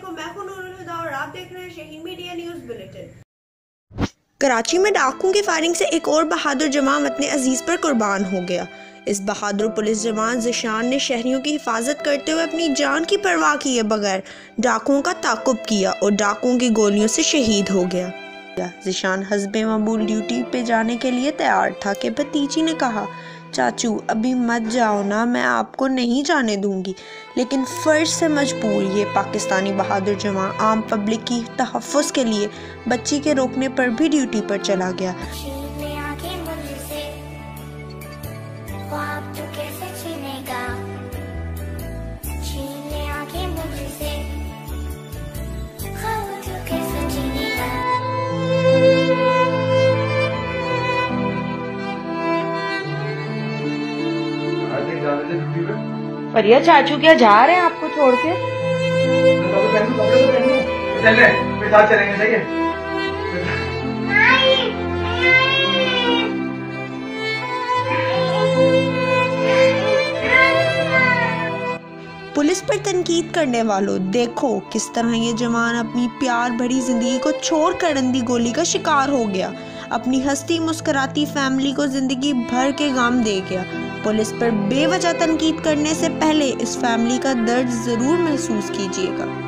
علیکم، میں ہوں نور الہدا اور آپ دیکھ رہے ہیں Shaheen media news bulletin. Karachi میں ڈاکوؤں کی فائرنگ سے ایک اور بہادر جوان اپنے عزیز پر قربان ہو گیا۔ اس بہادر پولیس جوان ذیشان نے شہریوں کی حفاظت کرتے ہوئے اپنی جان کی پرواہ کیے بغیر ڈاکوؤں کا تعاقب کیا اور ڈاکوؤں کی گولیوں سے شہید ہو گیا۔ ذیشان حسب معمول ڈیوٹی پہ جانے کے لیے تیار تھا کہ بھتیجی نے کہا، چاچو ابھی مت جاؤ نا، میں آپ کو نہیں جانے دوں گی، لیکن فرض سے مجبور یہ پاکستانی بہادر جوان عام پبلک کی تحفظ کے لیے بچی کے روکنے پر بھی ڈیوٹی پر چلا گیا۔ فریا چاچو کیا جا رہے ہیں آپ کو چھوڑ کے؟ پولیس پر تنقید کرنے والوں، دیکھو کس طرح یہ جوان اپنی پیار بھری زندگی کو چھوڑ کر اندھی گولی کا شکار ہو گیا، اپنی ہستی مسکراتی فیملی کو زندگی بھر کے غم دے گیا۔ پولیس پر بے وجہ تنقید کرنے سے پہلے اس فیملی کا درد ضرور محسوس کیجیے گا۔